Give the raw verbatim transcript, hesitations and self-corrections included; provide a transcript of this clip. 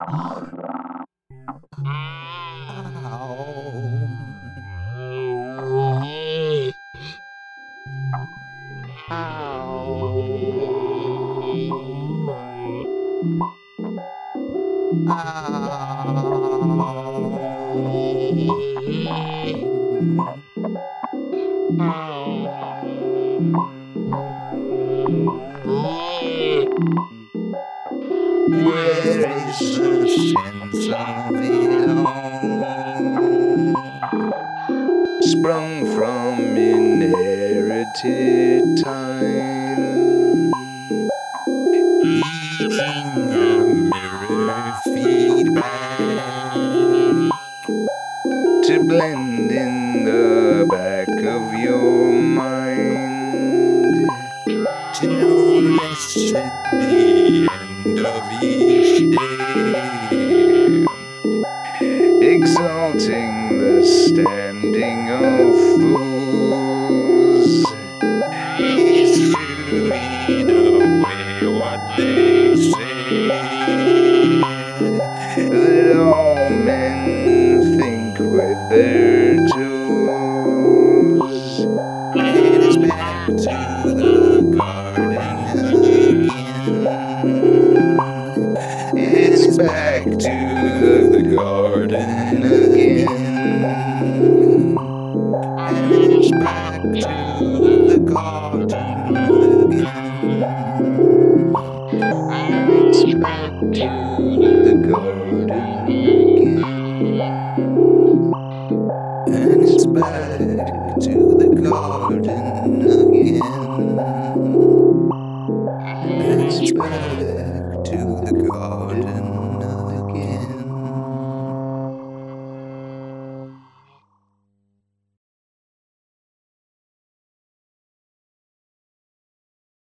Where is the sense of belonging? Sprung from inherited time, eating a mirror feedback to blend in the back of your mind, to know less at the end of each day, exalting the standing of fools. It's true either way what they say, that all men think with their toes. It is back to the garden again. It's back to the garden again. And it's back to the garden again. And it's back to the garden again. And it's back to the garden again. And it's back.